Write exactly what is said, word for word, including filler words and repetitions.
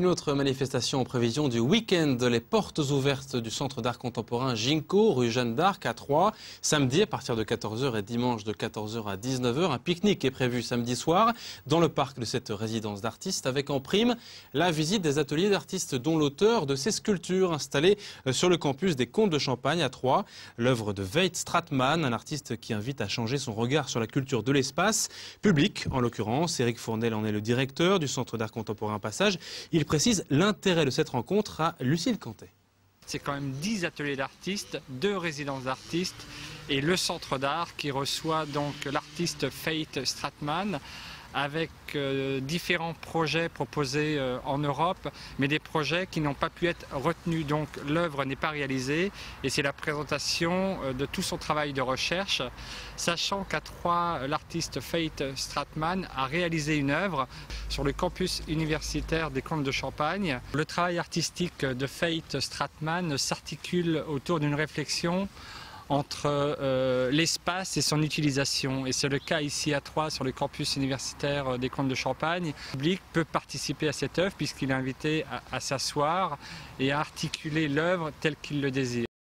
Une autre manifestation en prévision du week-end, les portes ouvertes du centre d'art contemporain Ginko, rue Jeanne d'Arc à Troyes. Samedi à partir de quatorze heures et dimanche de quatorze heures à dix-neuf heures. Un pique-nique est prévu samedi soir dans le parc de cette résidence d'artistes avec en prime la visite des ateliers d'artistes dont l'auteur de ces sculptures installées sur le campus des Comtes de Champagne à Troyes. L'œuvre de Veit Stratmann, un artiste qui invite à changer son regard sur la culture de l'espace public. En l'occurrence, Éric Fournel en est le directeur du centre d'art contemporain Passage. Il précise l'intérêt de cette rencontre à Lucille Cantet. C'est quand même dix ateliers d'artistes, deux résidences d'artistes et le centre d'art qui reçoit donc l'artiste Veit Stratmann avec euh, différents projets proposés euh, en Europe, mais des projets qui n'ont pas pu être retenus. Donc l'œuvre n'est pas réalisée et c'est la présentation euh, de tout son travail de recherche, sachant qu'à Troyes, l'artiste Veit Stratmann a réalisé une œuvre sur le campus universitaire des Comtes de Champagne. Le travail artistique de Veit Stratmann s'articule autour d'une réflexion entre euh, l'espace et son utilisation. Et c'est le cas ici à Troyes, sur le campus universitaire des Comtes de Champagne. Le public peut participer à cette œuvre puisqu'il est invité à, à s'asseoir et à articuler l'œuvre telle qu'il le désire.